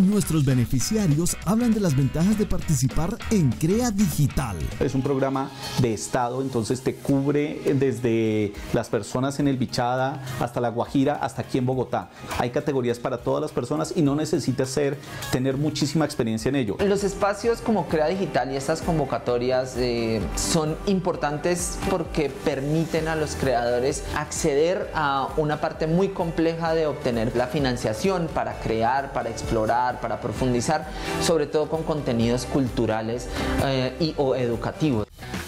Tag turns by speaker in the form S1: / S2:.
S1: Nuestros beneficiarios hablan de las ventajas de participar en Crea Digital.
S2: Es un programa de Estado, entonces te cubre desde las personas en el Bichada hasta La Guajira, hasta aquí en Bogotá. Hay categorías para todas las personas y no necesitas tener muchísima experiencia en ello.
S3: Los espacios como Crea Digital y estas convocatorias son importantes porque permiten a los creadores acceder a una parte muy compleja de obtener la financiación para crear, para explorar, para profundizar, sobre todo con contenidos culturales o educativos.